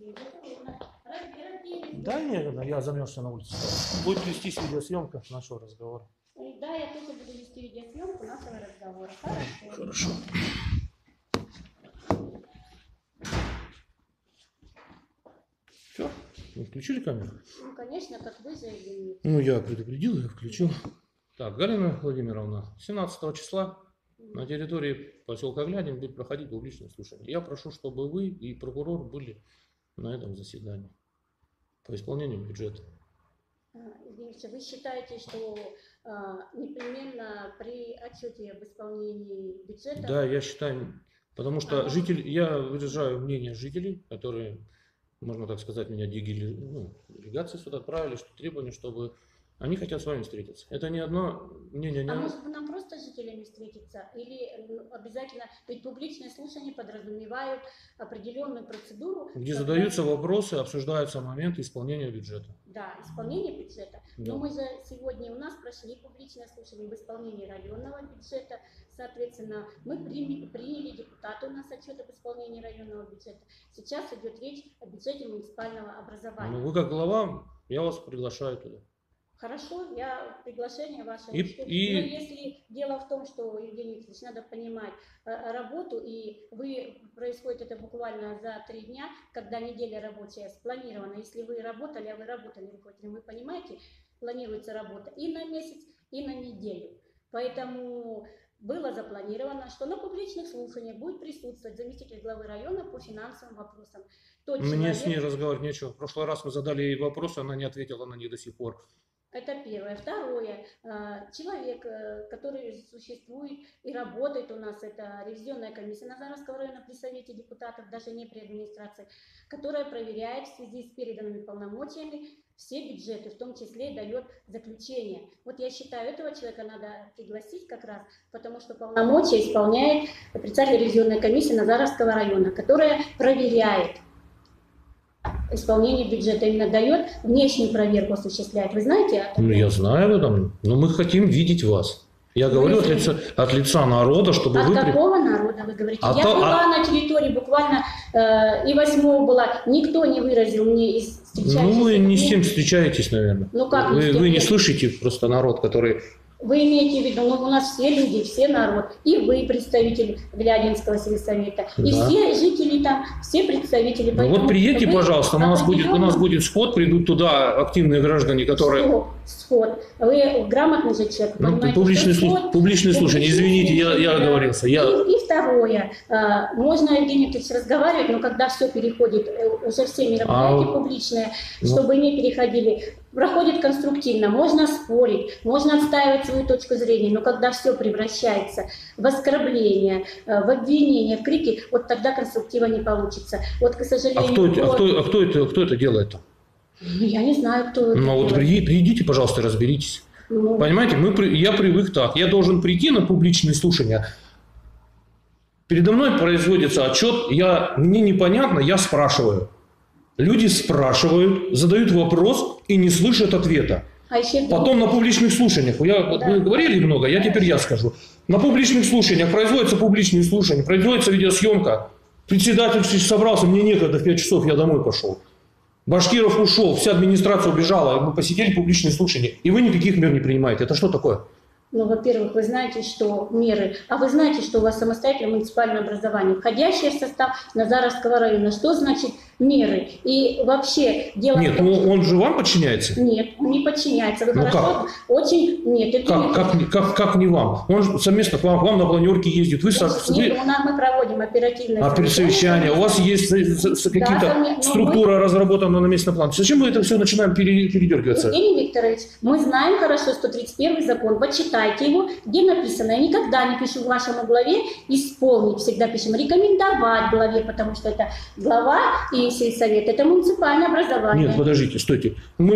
Да нет, я замерзся на улице. Будет вестись видеосъемка нашего разговора. Да, я тоже буду вести видеосъемку нашего разговора. Хорошо. Хорошо. Все? Вы включили камеру? Ну, конечно, как вы заявили. Ну, я предупредил, я включил. Так, Галина Владимировна, 17 числа на территории поселка Глядин будет проходить публичное слушание. Я прошу, чтобы вы и прокурор были на этом заседании по исполнению бюджета. Извините, вы считаете, что непременно при отчете об исполнении бюджета... Да, я считаю, потому что я выражаю мнение жителей, которые, можно так сказать, меня делегации сюда отправили, что требование, чтобы они хотят с вами встретиться. Это не одно мнение. А может быть, нам просто с жителями встретиться? Или обязательно, ведь публичные слушания подразумевают определенную процедуру. Где задаются вопросы, обсуждаются моменты исполнения бюджета. Да, исполнение бюджета. Да. Но мы же сегодня у нас прошли публичное слушание в исполнении районного бюджета. Соответственно, мы приняли депутаты у нас отчет об исполнении районного бюджета. Сейчас идет речь о бюджете муниципального образования. Ну, вы как глава, я вас приглашаю туда. Хорошо, я приглашение ваше. Но если дело в том, что, Евгений Викторович, надо понимать работу, и происходит это буквально за 3 дня, когда неделя рабочая спланирована. Если вы работали, руководителем, вы понимаете, планируется работа и на месяц, и на неделю. Поэтому было запланировано, что на публичных слушаниях будет присутствовать заместитель главы района по финансовым вопросам. Мне с ней разговаривать нечего. В прошлый раз мы задали ей вопросы, она не ответила на них до сих пор. Это первое. Второе. Человек, который существует и работает у нас, это ревизионная комиссия Назаровского района при совете депутатов, даже не при администрации, которая проверяет в связи с переданными полномочиями все бюджеты, в том числе и дает заключение. Вот я считаю, этого человека надо пригласить как раз, потому что полномочия исполняет председатель ревизионной комиссии Назаровского района, которая проверяет исполнение бюджета, именно дает, внешнюю проверку осуществляет. Вы знаете? Ну, я знаю об этом, но мы хотим видеть вас. Я говорю от лица народа, чтобы вы... От какого народа вы говорите? Я была на территории буквально и 8-го была, никто не выразил мне из встречающихся. Ну, вы не с тем встречаетесь, наверное. Ну, как вы не слышите просто народ, который... Вы имеете в виду, ну, у нас все люди, все народ, и вы представитель Глядинского сельсовета, да. И все жители там, все представители. Ну, вот приедьте, пожалуйста, у нас будет сход, придут туда активные граждане, которые... Сход. Вы грамотный же человек, понимаете, публичное слушание, извините, я оговорился. И второе, можно, Евгений Викторович, разговаривать, но когда все переходит, уже все мероприятия публичные, чтобы не переходили, проходит конструктивно, можно спорить, можно отстаивать свою точку зрения, но когда все превращается в оскорбление, в обвинение, в крики, вот тогда конструктива не получится. Вот, к сожалению... Кто это делает? Я не знаю, кто это делает. Вот придите, пожалуйста, разберитесь. Понимаете, я привык так. Я должен прийти на публичные слушания. Передо мной производится отчет, мне непонятно, я спрашиваю. Люди спрашивают, задают вопрос и не слышат ответа. Потом на публичных слушаниях, вы говорили много, теперь я скажу. На публичных слушаниях производятся публичные слушания, производится видеосъемка. Председатель собрался, мне некогда, в 5 часов я домой пошел. Башкиров ушел, вся администрация убежала, мы посетили публичные слушания. И вы никаких мер не принимаете. Это что такое? Ну, во-первых, вы знаете, что меры, а вы знаете, что у вас самостоятельное муниципальное образование, входящее в состав Назаровского района. Что значит меры? И вообще дело... Нет, он же вам подчиняется? Нет, он не подчиняется. Вы хорошо? Как? Очень... Нет, это как не вам? Он совместно к вам на планерке ездит. Нет, мы проводим оперативное совещание. У вас есть какие-то структура разработана на местном плане. Зачем мы это все начинаем передергиваться? Евгений Викторович, мы знаем хорошо 131 закон. Почитайте его, где написано, я никогда не пишу вашему главе исполнить, всегда пишем рекомендовать главе, потому что это глава и сельсовет, это муниципальное образование. Нет, подождите, стойте.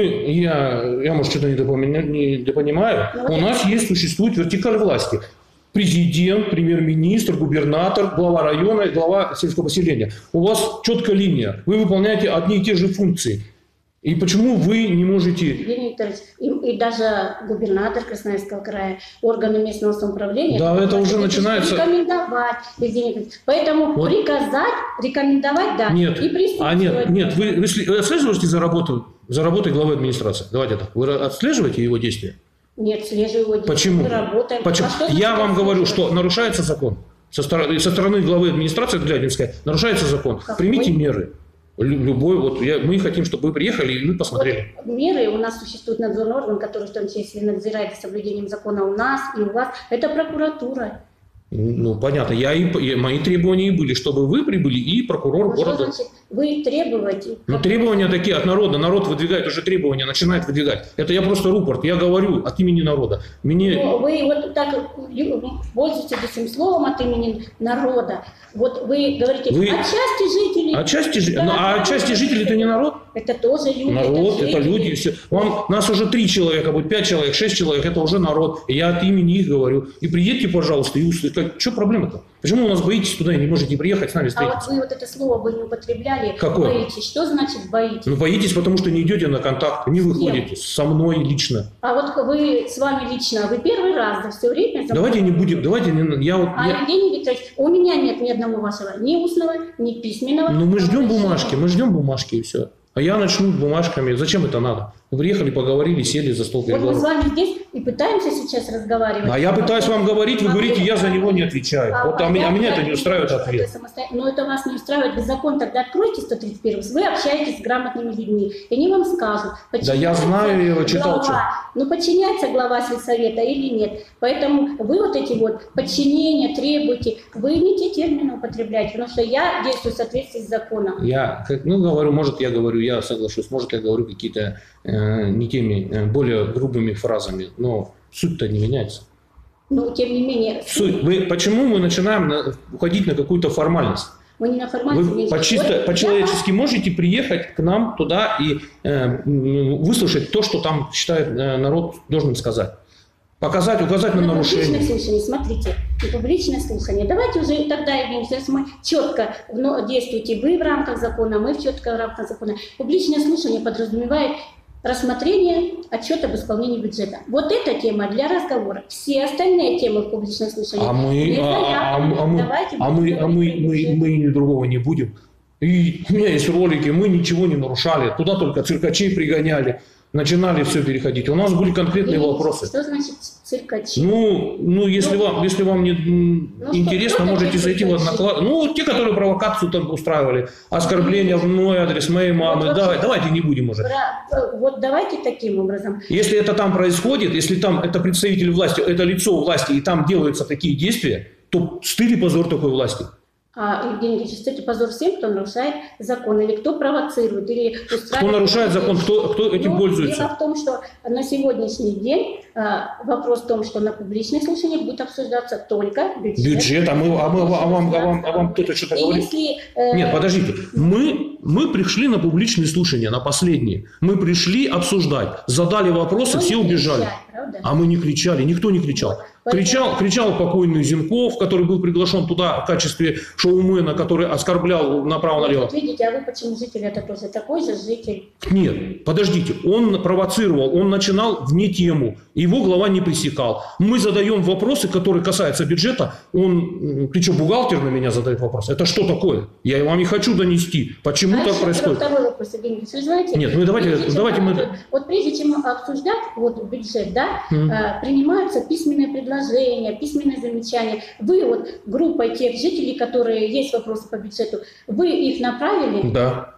Я может, что-то недопонимаю. У нас существует вертикаль власти. Президент, премьер-министр, губернатор, глава района и глава сельского поселения. У вас четкая линия. Вы выполняете одни и те же функции. И почему вы не можете... Евгений Викторович, и даже губернатор Красноярского края, органы местного самоуправления... Да, это уже начинается... Рекомендовать, Евгений Викторович. Поэтому вот. Приказать, рекомендовать, да, нет. И присутствовать. Нет, вы отслеживаете за работой главы администрации? Давайте так. Вы отслеживаете его действия? Нет, слежу его действия. Почему? Мы работаем. Почему? Я вам говорю, что нарушается закон. Со стороны главы администрации Глядинской нарушается закон. Какой? Примите меры. Любой, мы хотим, чтобы вы приехали и мы посмотрели. Вот меры, у нас существует надзорный орган, который в том числе надзирает за соблюдением закона у нас и у вас, это прокуратура. Ну, понятно. Мои требования были, чтобы вы прибыли и прокурор города. Что значит, вы требуете? Ну, требования такие от народа. Народ выдвигает уже требования, начинает выдвигать. Это я просто рупорт. Я говорю от имени народа. Но вы вот так пользуетесь этим словом от имени народа. Вот вы говорите, отчасти жителей. Отчасти жителей это не народ? Это тоже люди. Народ, это люди. Все. Нас уже 3 человека, будет 5 человек, 6 человек, это уже народ. И я от имени их говорю. И приедьте, пожалуйста, и услышите. Что проблема-то? Почему у нас боитесь туда и не можете приехать с нами встретиться? А вот вы вот это слово вы не употребляли. Какое? Боитесь. Что значит боитесь? Ну, боитесь, потому что не идете на контакт, не выходите со мной лично. А вот вы с вами лично, вы первый раз за все время... Давайте не будем, Евгений Викторович, у меня нет ни одного вашего, ни устного, ни письменного. Ну, мы ждем бумажки и все. А я начну бумажками. Зачем это надо? Вы приехали, поговорили, сели за стол переговоров. Вот мы с вами здесь и пытаемся сейчас разговаривать. А я пытаюсь вам говорить, вы говорите, я за него не отвечаю. А меня это не устраивает ответ. Но это вас не устраивает. Вы закон тогда откройте 131. Вы общаетесь с грамотными людьми. И они вам скажут, да я знаю, я его читал. Ну, подчиняется глава сельсовета или нет. Поэтому вы вот эти вот подчинения требуете. Вы не те термины употребляете, потому что я действую в соответствии с законом. Я соглашусь, может, я говорю какие-то не теми, более грубыми фразами, но суть-то не меняется. Но, тем не менее... Почему мы начинаем уходить на какую-то формальность? Мы не на формальность. Вы по-человечески можете приехать к нам туда и выслушать то, что там считает народ должен сказать. Показать, указать на нарушение. Публичное слушание, смотрите, и публичное слушание. Давайте уже тогда, если мы четко действуете вы в рамках закона, мы четко в рамках закона. Публичное слушание подразумевает рассмотрение отчета об исполнении бюджета. Вот эта тема для разговора. Все остальные темы в публичном слушании. Мы другого не будем. И у меня есть ролики, мы ничего не нарушали. Туда только циркачей пригоняли. Начинали все переходить. У нас были конкретные вопросы. Что значит циркачи? Ну, если вам не интересно, можете зайти в одноклассники. Ну, те, которые провокацию там устраивали, оскорбления в мой адрес, моей мамы. Давайте не будем уже. Вот давайте таким образом. Если это там происходит, если там это представитель власти, это лицо власти, и там делаются такие действия, то стыд и позор такой власти. Евгений Ильич, это позор всем, кто нарушает закон, или кто провоцирует, или устраивает... Кто нарушает закон, кто этим пользуется? Дело в том, что на сегодняшний день вопрос в том, что на публичное слушание будет обсуждаться только бюджет. А вам кто-то что-то говорит? Нет, подождите. Мы пришли на публичные слушания, на последние. Мы пришли обсуждать, задали вопросы, все убежали. А мы не кричали, никто не кричал. Кричал покойный Зинков, который был приглашен туда в качестве шоумена, который оскорблял направо-налево. Вот видите, а вы почему житель? Это тоже такой же житель? Нет, подождите, он провоцировал, он начинал вне тему, его глава не пресекал. Мы задаем вопросы, которые касаются бюджета, ты что, бухгалтер на меня задает вопрос? Это что такое? Я вам не хочу донести. Почему так происходит? Второй вопрос, Евгений Ильич, вы знаете? Нет, давайте мы... Вот прежде чем обсуждать бюджет, принимаются письменные предложения, письменные замечания. Вы группой тех жителей, которые есть вопросы по бюджету, вы их направили? Да.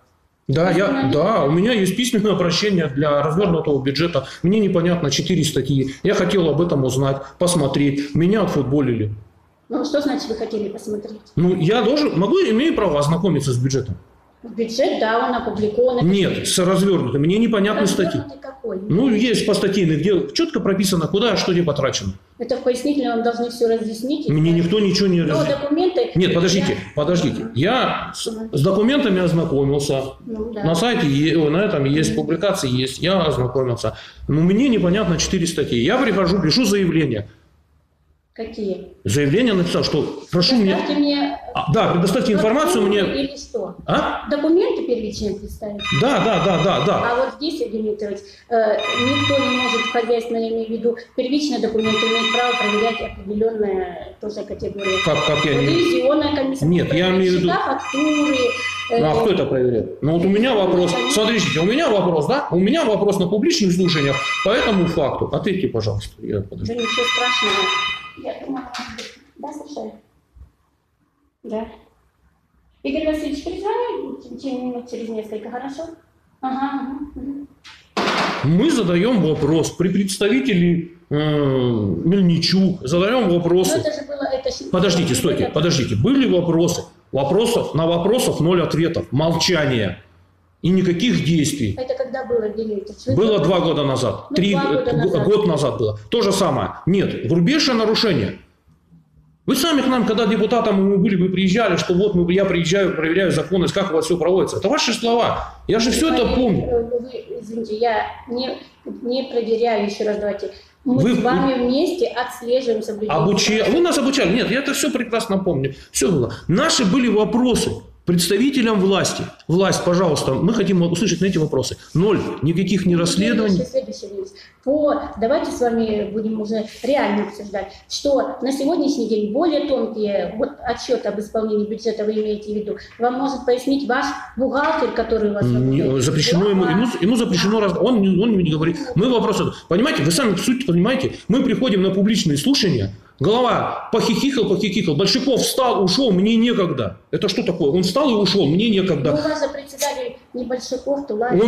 У меня есть письменное обращение для развернутого бюджета. Мне непонятно 4 статьи. Я хотел об этом узнать, посмотреть. Меня отфутболили. Ну, что значит вы хотели посмотреть? Я имею право ознакомиться с бюджетом. Бюджет, да, он опубликован. Нет, с развернутым. Мне непонятны статьи. Какой? Есть по статейных, где четко прописано, куда, что где потрачено. Это в пояснительном вам должны все разъяснить. Мне никто ничего не разъяснит. Документы... Нет, подождите. Я с документами ознакомился. На сайте, на этом есть, публикации есть. Я ознакомился. Но мне непонятно 4 статьи. Я прихожу, пишу заявление. Какие? Заявление написал, что прошу мне... Да, предоставьте информацию мне. Или что? А? Документы первичные представить? Да. А вот здесь, Евгений Викторович, никто не может в хозяйственном, я имею в виду, первичные документы имеет право проверять определенная тоже категория. Как я не... Ревизионная комиссия. Нет, я имею в виду... Фактуры. А кто это проверяет? Ну вот у меня вопрос. Смотрите, у меня вопрос, да? У меня вопрос на публичных слушаниях по этому факту. Ответьте, пожалуйста. Я подожду. Да ничего страшного. Я думаю, да, слушай. Да. Игорь Васильевич, перезвони через несколько, хорошо? Ага. Мы задаем вопрос при представителе Мельничук, задаем вопросы. Это же было, Подождите, стойте, подождите. Были вопросы. На вопросов 0 ответов. Молчание. И никаких действий. Это когда было, Евгений Викторович? Было 2 года назад. Год назад было. То же самое. Нет, грубейшее нарушение. Вы сами к нам, когда депутатом мы были, вы приезжали, что вот я приезжаю, проверяю законность, как у вас все проводится. Это ваши слова. Я же все это помню. Извините, я не проверяю, еще раз давайте. Мы с вами вместе отслеживаем соблюдение. Вы нас обучали. Нет, я это все прекрасно помню. Все было. Наши были вопросы представителям власти. Власть, пожалуйста, мы хотим услышать на эти вопросы. 0. Никаких не расследований. Давайте с вами будем уже реально обсуждать, что на сегодняшний день более тонкие отчет об исполнении бюджета вы имеете в виду. Вам может пояснить ваш бухгалтер, который у вас... Запрещено ему запрещено... Он не говорит. Мы вопросы... Понимаете, вы сами суть понимаете. Мы приходим на публичные слушания. Голова похихикал. Большаков встал, ушел, мне некогда. Это что такое? Он встал и ушел, мне некогда. Ну, у вас же председатель не Большаков, то ладно. Он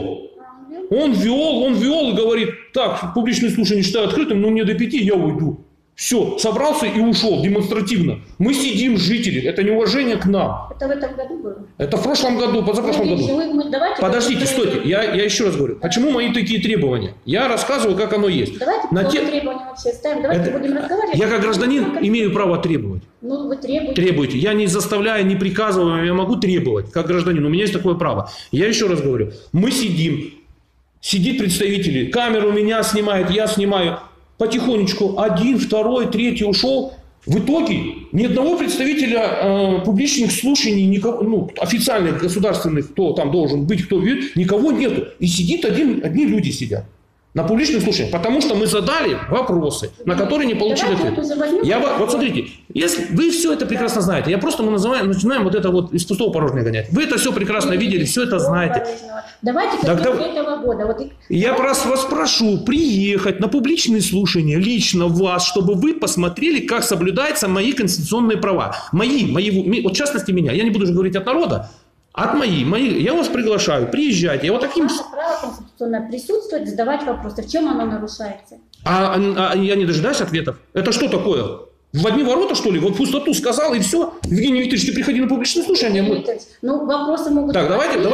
вел и говорит, так, публичное слушание считаю открытым, но мне до 5 я уйду. Все, собрался и ушел демонстративно. Мы сидим, жители, это неуважение к нам. Это в этом году было? Это в прошлом году, позапрошлом году. Подождите, стойте, я еще раз говорю. Почему мои такие требования? Я рассказываю, как оно есть. Давайте требования вообще ставим, давайте будем разговаривать. Я как гражданин имею право требовать. Ну, вы требуете. Требуйте. Я не заставляю, не приказываю, я могу требовать, как гражданин. У меня есть такое право. Я еще раз говорю. Мы сидит представители, камеру меня снимает, я снимаю. Потихонечку 1, 2, 3 ушел. В итоге ни одного представителя публичных слушаний, официальных, государственных, кто там должен быть, кто видит, никого нету. И одни люди сидят на публичных слушаниях, потому что мы задали вопросы, на которые не получили ответ. Вот смотрите, если вы все это прекрасно знаете, мы начинаем вот это вот из пустого порожня гонять. Вы это все прекрасно видели, все это знаете. Давайте этого года. Я вас прошу приехать на публичные слушания лично вас, чтобы вы посмотрели, как соблюдаются мои конституционные права. Мои, вот в частности меня. Я не буду же говорить от народа. От моих. Я вас приглашаю, приезжайте. Ваше право конституционное присутствовать, задавать вопросы. В чем оно нарушается? Я не дожидаюсь ответов. Это что такое? В одни ворота, что ли? Вот пустоту сказал, и все. Евгений Викторович, ты приходи на публичное слушание. Вопросы могут... Так,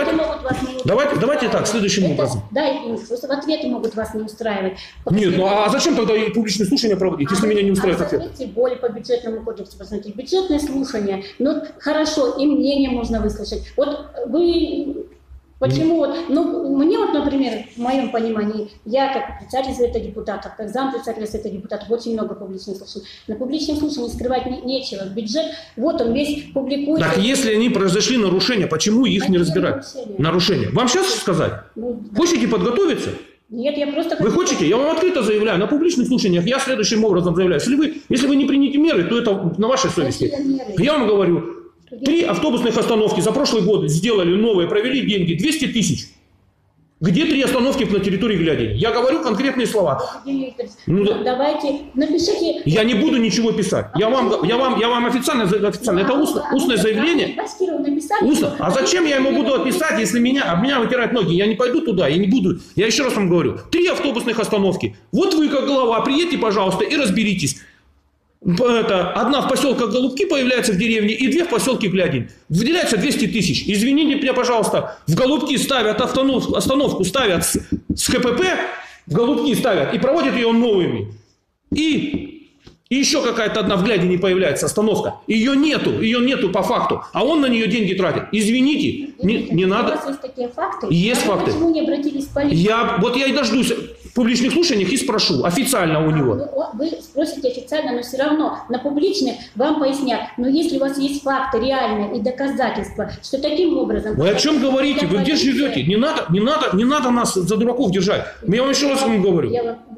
давайте так, следующим образом. Да, просто ответы могут вас не устраивать. Нет, а зачем тогда и публичное слушание проводить, если меня не устраивает ответ? Более по бюджетному кодексу посмотрите. Бюджетное слушание, хорошо, и мнение можно выслушать. Вот вы... Почему? Мне например, в моем понимании, я как председатель Совета депутатов, как зампредседателя Совета депутатов, очень много публичных слушаний. На публичном слушании скрывать нечего. Бюджет, вот он весь публикуется. Так если они произошли нарушения, почему их не разбирают? Нарушения. Вам сейчас сказать? Хотите подготовиться? Нет, я просто... Вы хотите? Я вам открыто заявляю, на публичных слушаниях я следующим образом заявляю. Если вы не примете меры, то это на вашей совести. Я вам говорю, 3 автобусных остановки за прошлый год сделали новые, провели деньги, 200 тысяч. Где 3 остановки на территории Глядини? Я говорю конкретные слова. Давайте, напишите... Я не буду ничего писать. Я вам официально, это устное заявление. Устно. А зачем я ему буду описать, если меня вытирают ноги? Я не пойду туда, я не буду. Я еще раз вам говорю. 3 автобусных остановки. Вот вы, как глава, приедьте, пожалуйста, и разберитесь. Одна в поселке Голубки появляется в деревне, и 2 в поселке Глядинь. Выделяется 200 тысяч. Извините меня, пожалуйста, в Голубки ставят остановку ставят с КПП, в Голубки ставят и проводят ее новыми. И еще какая-то одна в Глядине появляется остановка. Ее нету по факту, а он на нее деньги тратит. Извините, не надо. У вас есть такие факты? Есть факты. Почему не обратились в полицию? Я и дождусь. в публичных слушаниях и спрошу официально у него. Вы спросите официально, но все равно на публичных вам пояснят. Но если у вас есть факты реальные и доказательства, что таким образом... Вы о чем говорите? Вы где живете? Не надо нас за дураков держать. Я вам еще раз говорю.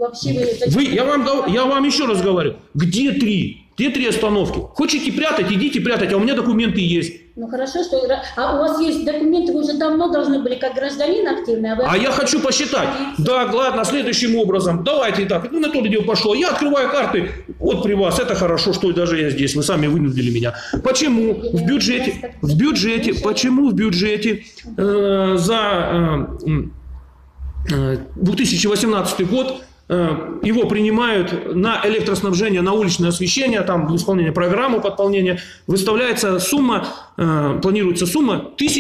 Я вам еще раз говорю. Где три? Где три остановки? Хотите прятать, идите прятать, а у меня документы есть. Ну хорошо, что... А у вас есть документы, вы уже давно должны были как гражданин активный. А я хочу посчитать. Да, ладно, следующим образом. Давайте так. Ну, на то дело пошло. Я открываю карты. Вот при вас. Это хорошо, что даже я здесь. Вы сами вынудили меня. Почему в бюджете, почему в бюджете за 2018 год его принимают на электроснабжение, на уличное освещение, там исполнение программы подполнения, выставляется сумма, планируется сумма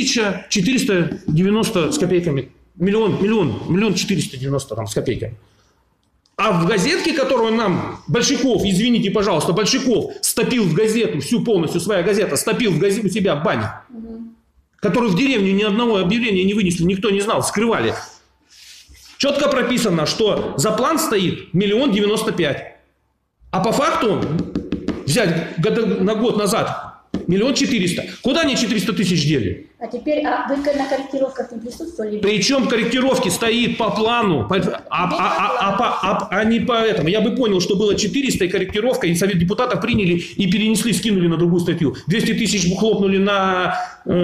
1490 с копейками, миллион 490 там, с копейками. А в газетке, которую нам Большаков, извините, пожалуйста, Большаков стопил в газету, всю полностью своя газета, стопил в газету у себя в бане, которую в деревню ни одного объявления не вынесли, никто не знал, скрывали. Четко прописано, что за план стоит 1 095 000. А по факту взять на год назад 1 400 000. Куда они 400 000 дели? А теперь вы на корректировках не присутствовали? Причем корректировки стоит по плану, а не по этому. Я бы понял, что было 400 и корректировка, и Совет депутатов приняли и перенесли, скинули на другую статью. 200 000 хлопнули на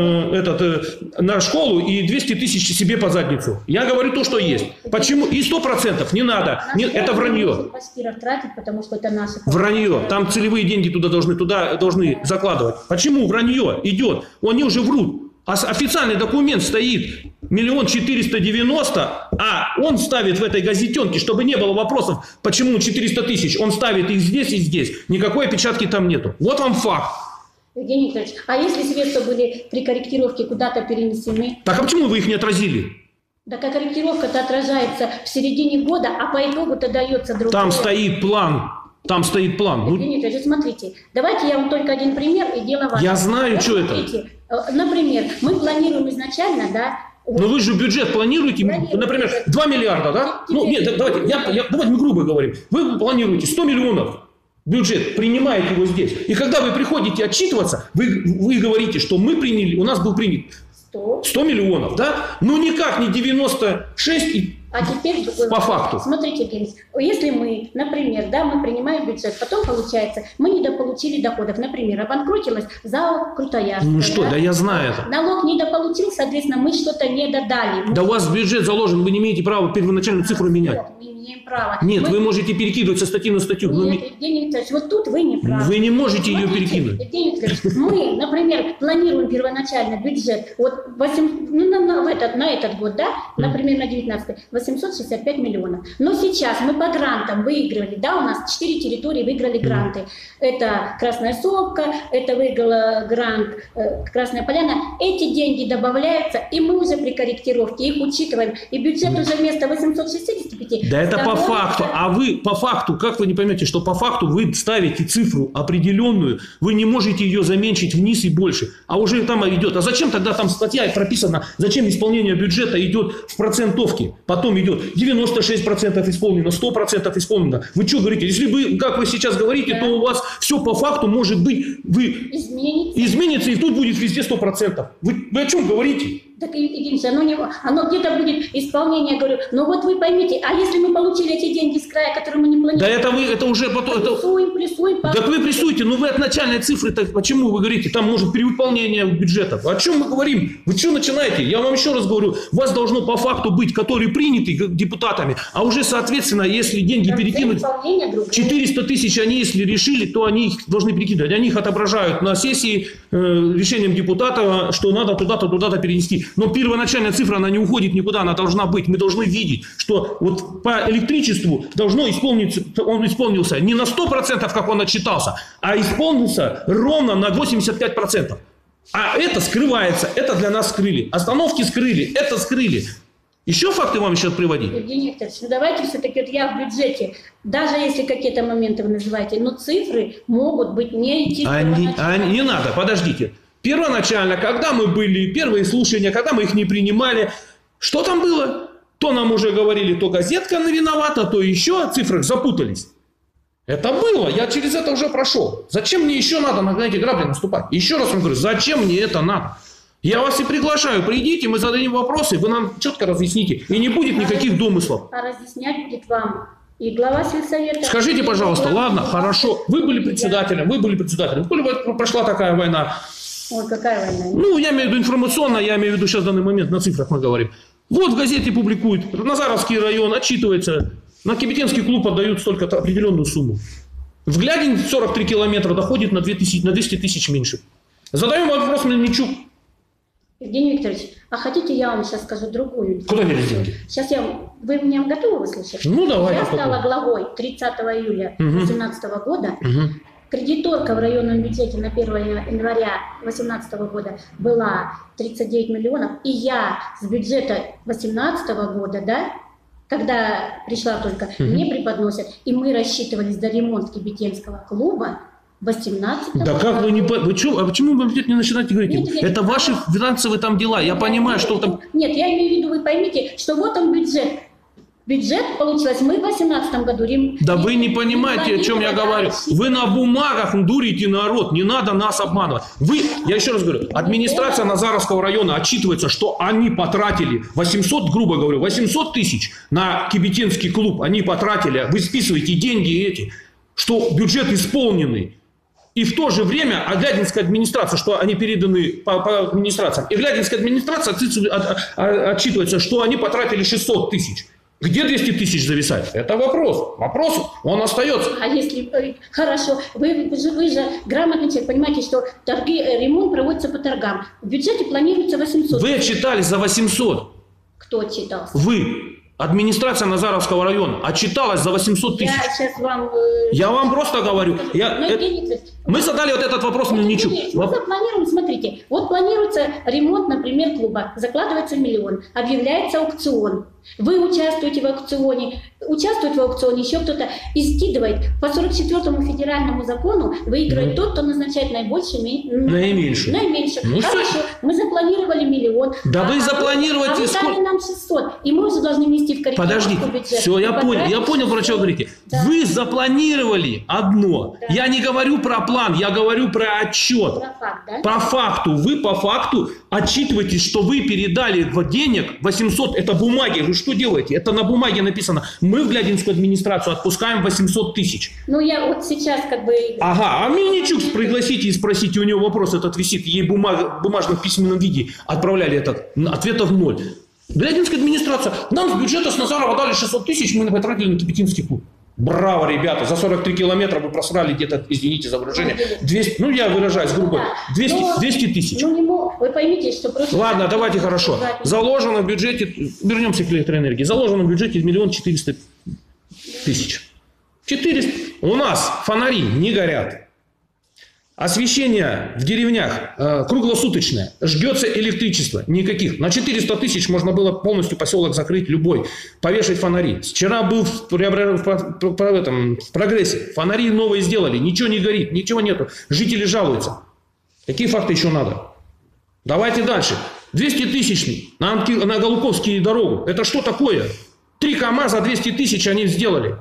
школу и 200 000 себе по задницу. Я говорю то, что есть. Почему? И 100% не надо. Это вранье. Потому что это наши... Вранье. Там целевые деньги туда должны закладывать. Почему вранье идет? Они уже врут. А официальный документ стоит 1 490 000, а он ставит в этой газетенке, чтобы не было вопросов, почему 400 000, он ставит их здесь и здесь. Никакой опечатки там нету. Вот вам факт. Евгений Николаевич, а если средства были при корректировке куда-то перенесены? Так а почему вы их не отразили? Так а корректировка-то отражается в середине года, а по итогу-то дается другой. Там стоит план. Там стоит план. Евгений Николаевич, смотрите, давайте я вам только один пример и дело ваше. Я знаю, что это. Например, мы планируем изначально, да. Но вы же бюджет планируете, например, 2 миллиарда, да? Ну, нет, давайте мы грубо говорим. Вы планируете 100 миллионов бюджет, принимаете его здесь. И когда вы приходите отчитываться, вы говорите, что мы приняли, у нас был принят 100 миллионов, да? Ну, никак не 96 и... А теперь по факту. Смотрите, Евгений, если мы, например, да, мы принимаем бюджет, потом получается, мы недополучили доходов, например, обанкротилась ЗАО Крутоярская. Ну что, да я знаю это. Налог недополучил, соответственно, мы что-то не додали. Да у вас бюджет заложен, вы не имеете права первоначальную цифру менять. Мы имеем право. Нет, вы можете перекидывать со статьи на статью. Нет, Евгений Викторович, вот тут вы не правы. Вы не можете ее перекинуть. Евгений Викторович, мы, например, планируем первоначально бюджет вот на этот год, да, например, на 19 865 миллионов. Но сейчас мы по грантам выигрывали, да, у нас 4 территории выиграли гранты. Это Красная Сопка, это выиграла грант Красная Поляна. Эти деньги добавляются, и мы уже при корректировке их учитываем. И бюджет уже вместо 865. Да это по факту. А вы по факту, как вы не поймете, что по факту вы ставите цифру определенную, вы не можете ее заменьшить вниз и больше. А уже там идет. А зачем тогда там статья прописана, зачем исполнение бюджета идет в процентовке? Потом идет 96% исполнено, 100% исполнено. Вы что говорите? Если вы, как вы сейчас говорите, то у вас все по факту может быть, изменится, и тут будет везде 100%. Вы о чем говорите? Так, единственное, оно где-то будет исполнение, я говорю, ну вот вы поймите, а если мы получили эти деньги с края, которые мы не планировали? Да это уже потом... Плюсуем. Так вы прессуете, но вы от начальной цифры, так почему вы говорите, там может перевыполнение бюджета? О чем мы говорим? Вы что начинаете? Я вам еще раз говорю, у вас должно по факту быть, которые приняты депутатами, а уже, соответственно, если деньги перекинуть, 400 000 они, если решили, то они их должны перекидывать. Они их отображают на сессии решением депутата, что надо туда-то, туда-то перенести. Но первоначальная цифра, она не уходит никуда, она должна быть. Мы должны видеть, что вот по электричеству должно исполниться, он исполнился не на 100%, как он отчитался, а исполнился ровно на 85%. А это скрывается, это для нас скрыли. Остановки скрыли, это скрыли. Еще факты вам еще приводить? Евгений Викторович, ну давайте все-таки, вот я в бюджете, даже если какие-то моменты вы называете, но цифры могут быть не идти. Не надо, подождите. Первоначально, когда мы были, первые слушания, когда мы их не принимали, что там было? То нам уже говорили, то газетка виновата, то еще о цифрах запутались. Это было, я через это уже прошел. Зачем мне еще надо на эти грабли наступать? Еще раз вам говорю, зачем мне это надо? Я вас и приглашаю, придите, мы зададим вопросы, вы нам четко разъясните, и не будет никаких домыслов. А разъяснять будет вам и глава сельсовета. Скажите, пожалуйста, ладно, хорошо, вы были председателем. Прошла такая война. Ой, какая война? Ну, я имею в виду информационно, я имею в виду сейчас в данный момент, на цифрах мы говорим. Вот в газете публикуют, Назаровский район отчитывается, на Кибетинский клуб отдают столько-то определенную сумму. В Глядин 43 километра доходит на 200 тысяч меньше. Задаем вопрос Мельничук. Евгений Викторович, а хотите, я вам сейчас скажу другую? Куда делись деньги? Сейчас вы меня готовы выслушать? Ну, давай. Я стала главой 30 июля 2018 года. Кредиторка в районном бюджете на 1 января 2018 года была 39 миллионов. И я с бюджета 2018 года, да, когда пришла только, мне преподносят. И мы рассчитывались за ремонт Кибетинского клуба 18 Да как вы не... а почему вы не начинаете говорить? Нет, это ваши финансовые там дела. Я понимаю, что там... Нет, я имею в виду, вы поймите, что вот он бюджет. Бюджет получилось, мы в 2018 году... Да вы не понимаете, о чем я говорю. Вы на бумагах дурите народ, не надо нас обманывать. Я еще раз говорю, администрация Назаровского района отчитывается, что они потратили 800, грубо говорю, 800 тысяч на Кибетинский клуб. Они потратили, вы списываете деньги эти, что бюджет исполненный. И в то же время Глядинская администрация, что они переданы по администрациям, и Глядинская администрация отчитывается, что они потратили 600 тысяч. Где 200 тысяч зависает? Это вопрос. Вопрос, он остается. А если... Хорошо, вы же грамотный человек, понимаете, что ремонт проводится по торгам. В бюджете планируется 800. Вы отчитались за 800. Кто отчитался? Вы. Администрация Назаровского района отчиталась за 800 тысяч. Я сейчас вам... Я вам просто говорю. Мы задали вот этот вопрос Мельничук. Мы запланируем, смотрите, вот планируется ремонт, например, клуба, закладывается 1 миллион, объявляется аукцион. Вы участвуете в аукционе, участвует в аукционе еще кто-то и скидывает. По 44-му федеральному закону выигрывает тот, кто назначает наименьший. Наименьший. Ну, хорошо, мы запланировали 1 миллион. Да вы запланируете... вы дали нам 600, и мы уже должны внести в корректировку Подождите, бюджет. все, я понял, про что вы говорите. Да. Вы запланировали одно. Да. Я не говорю про план, я говорю про отчет. Про факт, да? По факту. Вы по факту отчитываетесь, что вы передали денег 800, это бумаги. Вы что делаете? Это на бумаге написано. Мы в Глядинскую администрацию отпускаем 800 тысяч. Ну, я вот сейчас как бы... Ага, а Мельничук пригласите и спросите, у него вопрос этот висит, ей в бумажном письменном виде отправляли этот, ответов 0. Глядинская администрация, нам с бюджета с Назарова дали 600 тысяч, мы потратили на Кибетинский клуб. Браво, ребята, за 43 километра вы просрали где-то, извините за выражение, 200, ну я выражаюсь грубо, 200 тысяч. Ну, вы поймите, что просто... Ладно, давайте хорошо. Заложено в бюджете, вернемся к электроэнергии, заложено в бюджете 1 400 000. 400. У нас фонари не горят. Освещение в деревнях круглосуточное, жгется электричество, никаких. На 400 тысяч можно было полностью поселок закрыть любой, повешать фонари. Вчера был в прогрессе, фонари новые сделали, ничего не горит, ничего нету, жители жалуются. Какие факты еще надо? Давайте дальше. 200 тысячный на Голубковские дорогу, это что такое? 3 КАМАЗа 200 тысяч они сделали.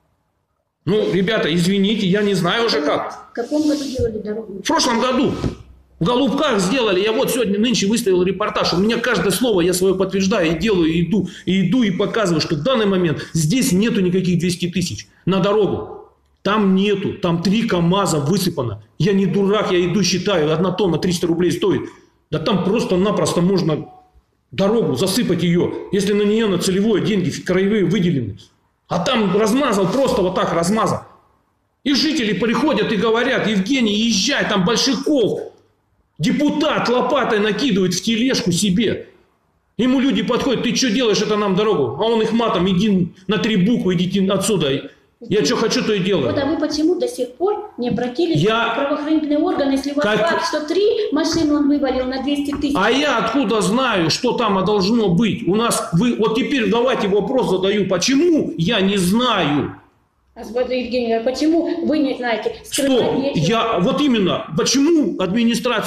Ну, ребята, извините, я не знаю уже как. В каком году делали дорогу? В прошлом году. В Голубках сделали. Я вот сегодня, нынче выставил репортаж. У меня каждое слово, я свое подтверждаю, и делаю, и иду, и показываю, что в данный момент здесь нету никаких 200 тысяч на дорогу. Там нету. Там 3 КАМАЗа высыпано. Я не дурак, я иду считаю. 1 тонна 300 рублей стоит. Да там просто-напросто можно дорогу засыпать ее, если на нее на целевое деньги краевые выделены. А там размазал, просто вот так размазал. И жители приходят и говорят: Евгений, езжай, там Большаков, депутат лопатой накидывает в тележку себе. Ему люди подходят: ты что делаешь, это нам дорогу? А он их матом: иди на 3 буквы, идите отсюда. Я что хочу, то и делаю. Вот, а вы почему до сих пор не обратились в правоохранительные органы, если у вас факт, что 3 машины он вывалил на 200 тысяч? А я откуда знаю, что там должно быть? У нас, вот теперь давайте вопрос задаю, почему я не знаю? Евгений, а почему вы не знаете? Вот именно, почему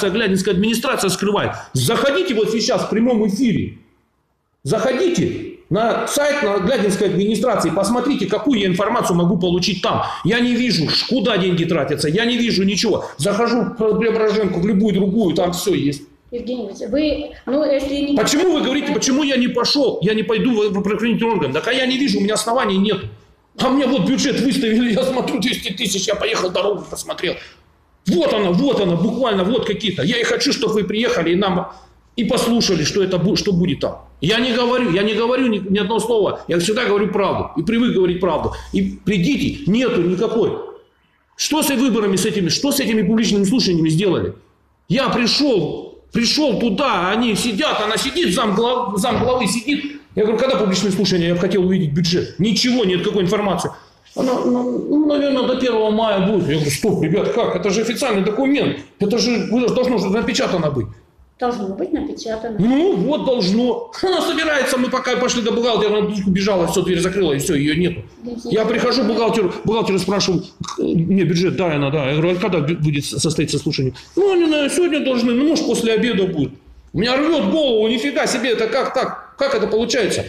Глядинская администрация скрывает? Заходите вот сейчас в прямом эфире. Заходите. на сайт на Глядинской администрации, посмотрите, какую я информацию могу получить там. Я не вижу, куда деньги тратятся, я не вижу ничего. Захожу в Преображенку, в любую другую, там все есть. Евгений Ильич, вы, ну, если не... Почему вы говорите, почему я не пошел, я не пойду в правоохранительный орган? Так а я не вижу, у меня оснований нет. А мне вот бюджет выставили, я смотрю 200 тысяч, я поехал дорогу посмотрел. Вот она, буквально вот какие-то. Я и хочу, чтобы вы приехали и нам и послушали, что будет там. Я не говорю ни одного слова. Я всегда говорю правду. И привык говорить правду. И придите, нету никакой. Что с выборами с этими, что с этими публичными слушаниями сделали? Я пришел туда, они сидят, она сидит, замглавы сидит. Я говорю, когда публичные слушания? Я бы хотел увидеть бюджет. Ничего, нет какой информации. Она, наверное, до 1 мая будет. Я говорю, стоп, ребят, как? Это же официальный документ. Это же должно напечатано быть. Должно быть напечатано. Ну, вот должно. Она собирается, мы пока пошли до бухгалтера, она убежала, все, дверь закрыла, и все, ее нету. Я прихожу к бухгалтеру спрашиваю, мне бюджет, да, она, да. Я говорю, а когда будет состояться слушание? Ну, не знаю, сегодня должны, ну, может, после обеда будет. У меня рвет голову, нифига себе, это как так? Как это получается?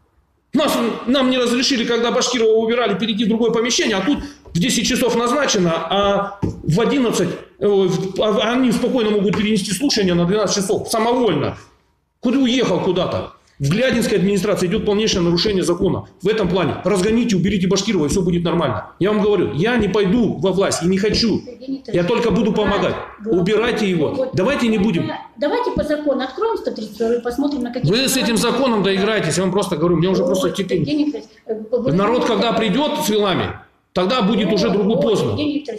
Нам не разрешили, когда Башкирова убирали, перейти в другое помещение, а тут в 10 часов назначено, а в 11 они спокойно могут перенести слушание на 12 часов, самовольно. Куда уехал куда-то? В Глядинской администрации идет полнейшее нарушение закона. В этом плане разгоните, уберите Башкирова, и все будет нормально. Я вам говорю, я не пойду во власть и не хочу. Я только буду помогать. Убирайте его. Давайте не будем. Давайте по закону откроем 132 и посмотрим, на какие... Вы с этим законом доиграетесь, я вам просто говорю, мне уже просто теперь... Народ, когда придет с вилами, тогда будет уже другу поздно.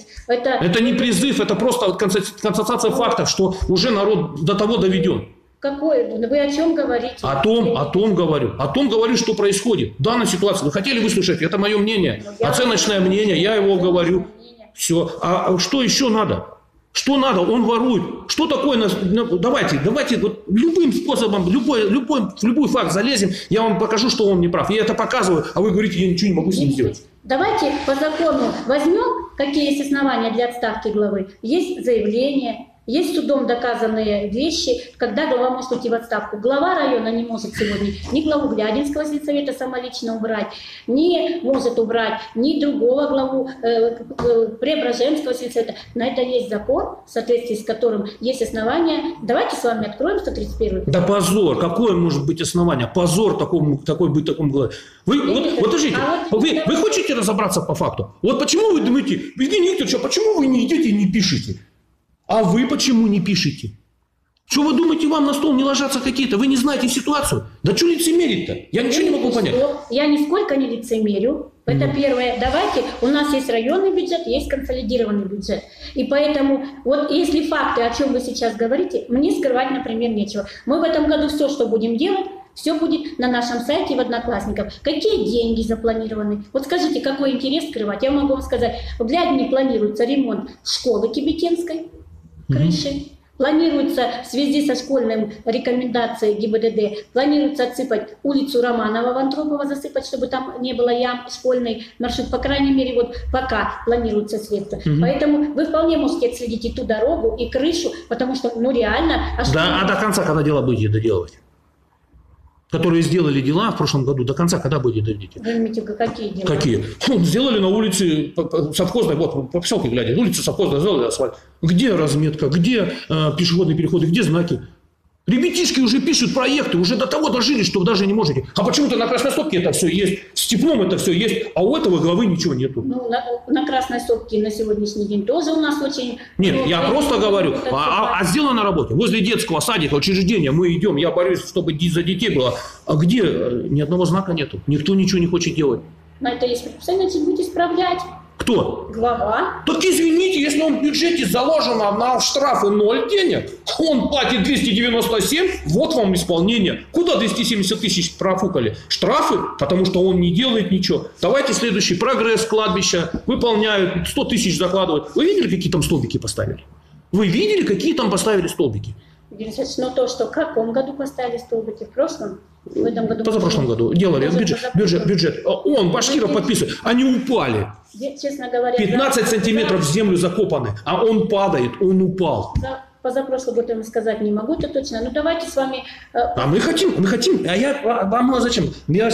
Это не призыв, это просто констатация фактов, что уже народ до того доведен. Какой? Вы о чем говорите? О том говорю, что происходит. Данная ситуация. Вы хотели выслушать? Это мое мнение. Оценочное мнение, я его говорю. Все. А что еще надо? Что надо? Он ворует. Что такое? Давайте вот любым способом, в любой факт залезем, я вам покажу, что он не прав. Я это показываю, а вы говорите, я ничего не могу с ним сделать. Давайте по закону возьмем, какие есть основания для отставки главы. Есть заявление. Есть судом доказанные вещи, когда глава может уйти в отставку. Глава района не может сегодня ни главу Глядинского сельсовета самолично убрать, не может убрать ни другого главу Преображенского сельсовета. На это есть закон, в соответствии с которым есть основания. Давайте с вами откроем 131. Да позор! Какое может быть основание? Позор такой быть таком главе. Вот подождите, вы хотите разобраться по факту? Вот почему вы думаете, Евгений Викторович, а почему вы не идете и не пишете? А вы почему не пишете? Что вы думаете, вам на стол не ложатся какие-то? Вы не знаете ситуацию? Да что лицемерить-то? Я ничего не могу понять. Я нисколько не лицемерю. Это первое. Давайте, у нас есть районный бюджет, есть консолидированный бюджет. И поэтому, вот если факты, о чем вы сейчас говорите, мне скрывать, например, нечего. Мы в этом году все, что будем делать, все будет на нашем сайте в Одноклассниках. Какие деньги запланированы? Вот скажите, какой интерес скрывать? Я могу вам сказать, в Глядине планируется ремонт школы Кибетинской, крыши. Планируется в связи со школьным рекомендацией ГИБДД, планируется отсыпать улицу Романова в Антропова, засыпать, чтобы там не было ям, школьный маршрут. По крайней мере, вот пока планируется средства. Поэтому вы вполне можете отследить и ту дорогу, и крышу, потому что, ну реально... А до конца когда дело будете доделывать? Которые сделали дела в прошлом году, до конца когда будете доведите? Вы имеете какие дела? Какие? Сделали на улице совхозной, вот по поселке глядя, улица совхозная, сделали асфальт. Где разметка, где пешеходные переходы, где знаки? Ребятишки уже пишут проекты, уже до того дожили, что вы даже не можете. А почему-то на Красной Сопке это все есть, в Степном это все есть, а у этого главы ничего нету. Ну, на Красной Сопке на сегодняшний день тоже у нас очень... Нет, я просто говорю, а сделано на работе. Возле детского садика, учреждения мы идем, я борюсь, чтобы за детей было. А где? Ни одного знака нету. Никто ничего не хочет делать. На это есть предписание, будете исправлять. Кто? Глава. Так извините, если он в бюджете заложено на штрафы 0 денег, он платит 297, вот вам исполнение. Куда 270 тысяч профукали? Штрафы, потому что он не делает ничего. Давайте следующий. Прогресс кладбища выполняют, 100 тысяч закладывают. Вы видели, какие там столбики поставили? Вы видели, какие там поставили столбики? Но то, что в каком году поставили столбики, в прошлом? В этом году? Позапрошлом году. Делали бюджет. Он, Башкиров подписывает. Они упали. Честно говоря, 15 сантиметров в землю закопаны, а он падает, он упал. позапрошлый год я вам сказать не могу, это точно. Но давайте с вами... А мы хотим, а я вам зачем? Я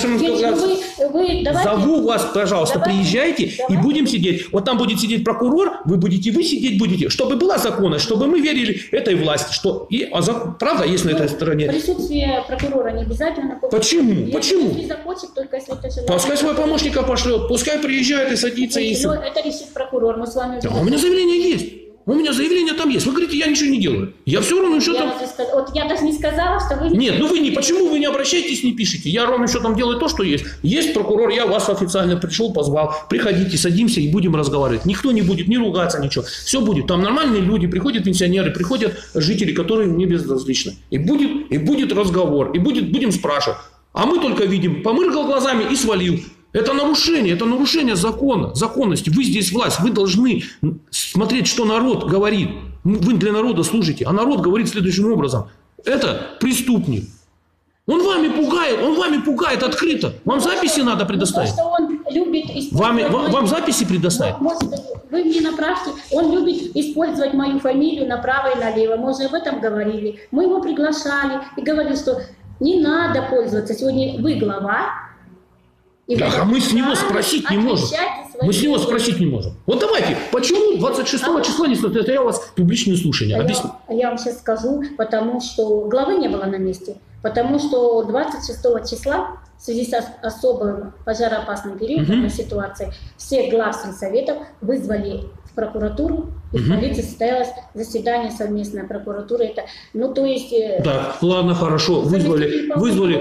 зову вас, пожалуйста, приезжайте и будем сидеть. Вот там будет сидеть прокурор, вы сидеть будете, чтобы была законность, чтобы мы верили этой власти, что правда есть на этой стороне. Присутствие прокурора не обязательно. Почему? Почему? Если захочет, только если это желание. Пускай свой помощника пошлет, пускай приезжает и садится. Это решит прокурор, мы с вами... Да, у меня заявление есть. У меня заявление там есть. Вы говорите, я ничего не делаю. Я все равно еще там... Вот я даже не сказала, что вы... Нет, ну вы не... Почему вы не обращаетесь, не пишете? Я ровно еще там делаю то, что есть. Есть прокурор, я вас официально пришел, позвал. Приходите, садимся и будем разговаривать. Никто не будет ни ругаться, ничего. Все будет. Там нормальные люди, приходят пенсионеры, приходят жители, которые не безразличны. И будет разговор, и будем спрашивать. А мы только видим, помыркал глазами и свалил. Это нарушение закона, законности. Вы здесь власть, вы должны смотреть, что народ говорит. Вы для народа служите, а народ говорит следующим образом. Это преступник. Он вами пугает открыто. Вам записи надо предоставить. Потому что он любит вам записи предоставить? Вы мне направьте. Он любит использовать мою фамилию направо и налево. Мы уже об этом говорили. Мы его приглашали и говорили, что не надо пользоваться. Сегодня вы глава. А мы с него спросить не можем. Мы с него спросить не можем. Вот давайте, почему 26 числа не состоялось публичное слушание? Я вам сейчас скажу, потому что главы не было на месте. Потому что 26 числа в связи с особым пожароопасным периодом ситуации всех глав сельсоветов вызвали в прокуратуру, и в полиции состоялось заседание совместной прокуратуры. Да, ладно, хорошо, вызвали.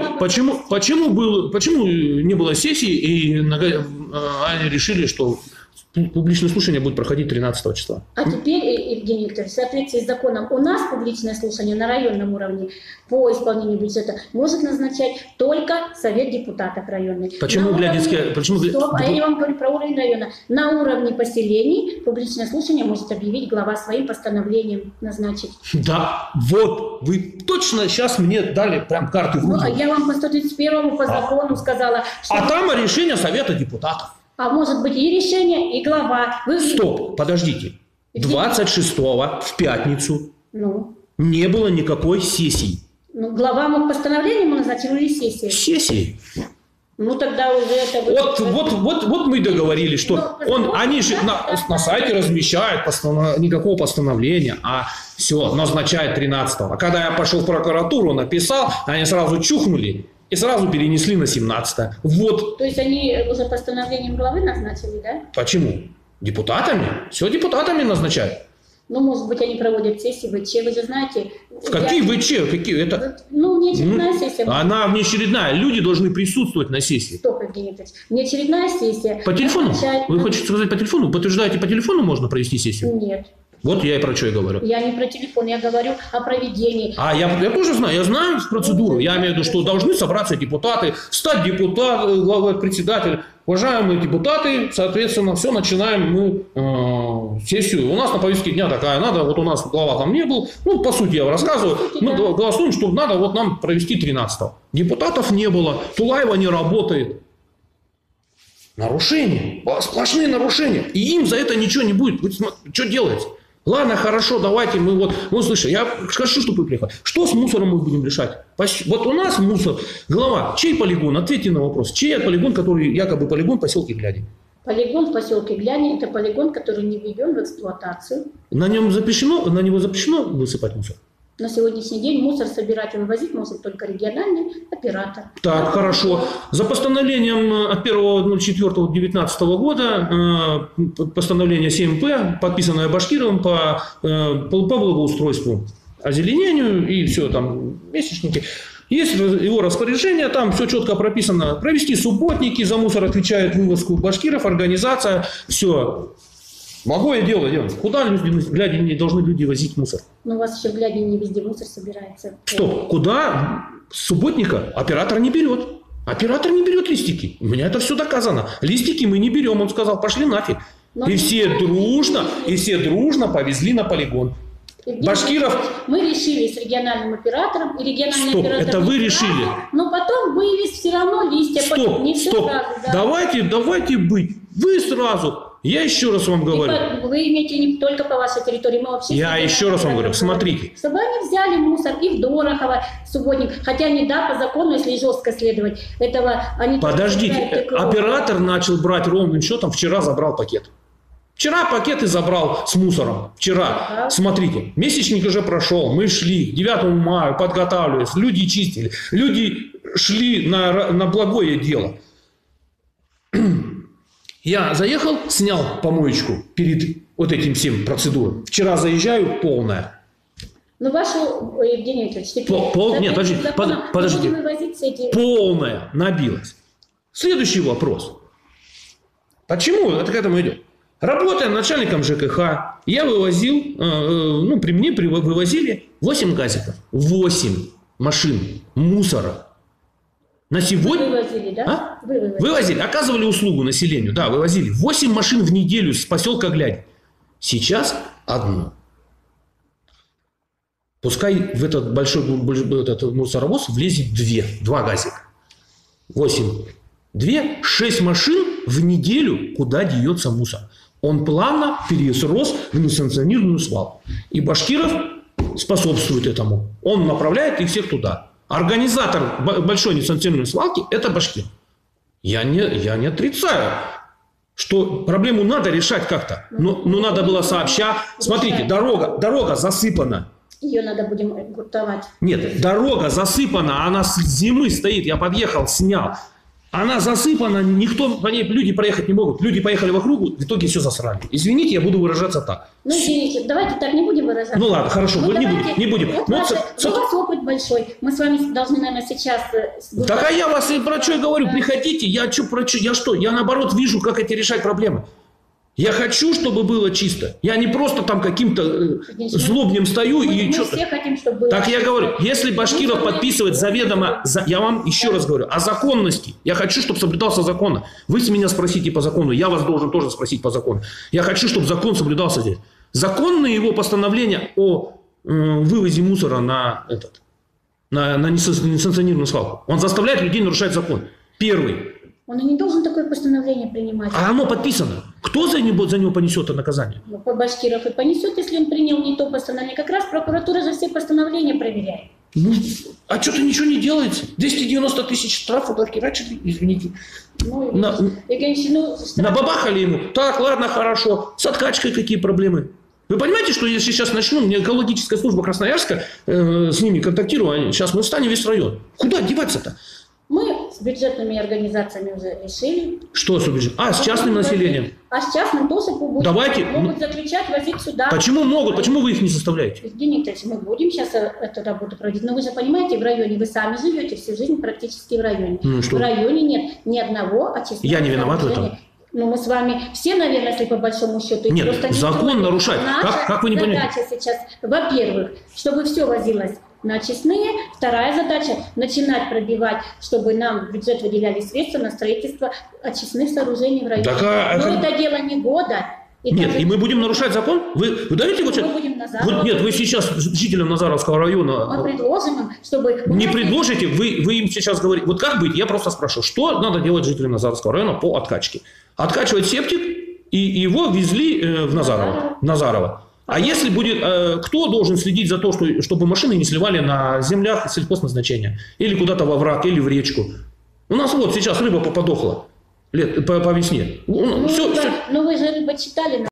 Почему не было сессии, и они решили, что публичное слушание будет проходить 13 числа? А теперь, Евгений Викторович, в соответствии с законом, у нас публичное слушание на районном уровне по исполнению бюджета может назначать только Совет депутатов районный. Почему Глядинская? А я вам говорю про уровень района. На уровне поселений публичное слушание может объявить глава своим постановлением назначить. Да, вот, вы точно сейчас мне дали прям карты в руки. А я вам по 131 по закону сказала, что... А там решение Совета депутатов. А может быть и решение, и глава. Стоп, подождите. 26-го в пятницу не было никакой сессии. Глава мог постановлением назначить или сессией? Сессией. Тогда уже это... Вот мы договорились, что они же на сайте размещают никакого постановления, а все, назначает 13-го. А когда я пошел в прокуратуру, написал, они сразу чухнули. И сразу перенесли на 17-е. Вот. То есть они уже постановлением главы назначили, да? Почему? Депутатами? Все депутатами назначают. Может быть, они проводят сессии ВЧ, вы же знаете... Какие ВЧ? Какие? Это... Внеочередная сессия. Она внеочередная. Люди должны присутствовать на сессии. Стоп, Евгений Викторович. Внеочередная сессия... По телефону? Вы хотите сказать по телефону? Подтверждаете, по телефону можно провести сессию? Нет. Вот я и про что и говорю. Я не про телефон, я говорю о проведении. Я тоже знаю, я знаю процедуру. Я имею в виду, что должны собраться депутаты, стать депутатом, главой, председатель. Уважаемые депутаты, соответственно, все, начинаем мы сессию. У нас на повестке дня такая, вот у нас глава там не был. По сути, я рассказываю. Мы голосуем, что надо нам провести 13-го. Депутатов не было, Тулаева не работает. Нарушения, сплошные нарушения. И им за это ничего не будет. Что делать? Ладно, хорошо, давайте мы слушай, я скажу, что вы приехали. Что с мусором мы будем решать? Вот у нас мусор. Глава, чей полигон? Ответьте на вопрос. Чей полигон, который якобы полигон в поселке Глядин? Полигон в поселке Глядин – это полигон, который не введен в эксплуатацию. На него запрещено высыпать мусор? На сегодняшний день мусор собирать и вывозить может только региональный оператор. Так, хорошо. За постановлением от 1.04.2019 года, постановление 7П, подписанное Башкировым по благоустройству, озеленению и все там, месячники. Есть его распоряжение, там все четко прописано. Провести субботники, за мусор отвечает вывозку Башкиров, организация, все. Могу я делать. Куда в Глядине должны люди возить мусор? У вас еще в Глядине не везде мусор собирается. Стоп, куда? С субботника оператор не берет. Оператор не берет листики. У меня это все доказано. Листики мы не берем. Он сказал, пошли нафиг. И все дружно повезли на полигон. Башкиров... Мы решили с региональным оператором. И региональный оператор это вы решили? Но потом вывез все равно листья. Стоп. Сразу, да? Давайте быть. Вы сразу... Я еще раз вам говорю. Вы имеете не только по вашей территории, мы вообще... Я еще раз вам говорю, смотрите. Чтобы они взяли мусор и в Дорохово, субботник, хотя не да, по закону, если жестко следовать, этого они... Подождите, оператор начал брать ровным счетом, вчера забрал пакет. Вчера пакеты забрал с мусором. Вчера. Ага. Смотрите, месячник уже прошел. Мы шли к 9 мая, подготавливались. Люди чистили. Люди шли на благое дело. Я заехал, снял помоечку перед вот этим всем процедурой. Вчера заезжаю, полная. Ну, вашу, Евгений Викторович, теперь... Нет, подождите. Эти... Полная набилась. Следующий вопрос. Почему это к этому идет? Работая начальником ЖКХ, я вывозил, при мне вывозили 8 газиков, 8 машин мусора. На сегодня... Вывозили, да? А? Вывозили, оказывали услугу населению, да, вывозили. 8 машин в неделю с поселка Глядь. Сейчас одно. Пускай в этот большой мусоровоз влезет 2 газика. 8. 6 машин в неделю, куда деется мусор. Он плавно перерос в несанкционированную свалку. И Башкиров способствует этому. Он направляет их всех туда. Организатор большой несанкционированной свалки – это Башкир. Я не отрицаю, что проблему надо решать как-то. Но надо было сообща. Смотрите, дорога засыпана. Ее надо будем гуртовать. Нет, дорога засыпана, она с зимы стоит. Я подъехал, снял. Она засыпана, никто по ней, люди проехать не могут. Люди поехали в округу, в итоге все засрали. Извините, я буду выражаться так. Ну, извините, давайте так не будем выражаться. Ну ладно, хорошо, не будем. Вот у вас опыт большой. Мы с вами должны, наверное, сейчас... Так а я вас и про что говорю, приходите, я наоборот вижу, как эти решать проблемы. Я хочу, чтобы было чисто. Я не просто там каким-то злобнем стою и что-то... все хотим, чтобы было Так чисто. я говорю, если Башкиров подписывает заведомо... Я вам еще раз говорю, о законности. Я хочу, чтобы соблюдался закон. Вы с меня спросите по закону, я вас должен тоже спросить по закону. Я хочу, чтобы закон соблюдался здесь. Законное его постановление о вывозе мусора на несанкционированную свалку. Он заставляет людей нарушать закон. Первый. Он и не должен такое постановление принимать. А оно подписано. Кто за него понесет это наказание? Ну, Башкиров и понесет, если он принял не то постановление. Как раз прокуратура за все постановления проверяет. Ну, а что-то ничего не делается. 290 тысяч штрафов отхерачили, извините. Набабахали ему. Так, ладно, хорошо. С откачкой какие проблемы? Вы понимаете, что если сейчас начну, мне экологическая служба Красноярска, с ними контактирую, сейчас мы встанем весь район. Куда деваться-то? Мы с бюджетными организациями уже решили. Что с бюджетом? С частным населением? А с частным тоже могут заключать, возить сюда. Почему могут? Почему вы их не заставляете? Евгений Викторович, мы будем сейчас эту работу проводить. Но вы же понимаете, в районе, вы сами живете всю жизнь практически в районе. В районе нет ни одного очистного. Я не виноват в этом. Ну, мы с вами все, наверное, если по большому счету... Нет, закон нарушать. Как вы не понимаете? Наша задача сейчас, во-первых, чтобы все возилось на очистные. Вторая задача – начинать пробивать, чтобы нам в бюджет выделяли средства на строительство очистных сооружений в районе. Но это дело не года. Нет, и мы будем нарушать закон? Вы даете вот сейчас? Нет, вы сейчас жителям Назаровского района... Мы предложим им, чтобы... Не предложите, вы им сейчас говорите. Вот как быть? Я просто спрашиваю, что надо делать жителям Назаровского района по откачке? Откачивать септик, и его везли в Назарово. А если будет, кто должен следить за то, чтобы машины не сливали на землях сельхозназначения? Или куда-то во враг, или в речку? У нас вот сейчас рыба подохла по весне. Ну вы же рыбу читали.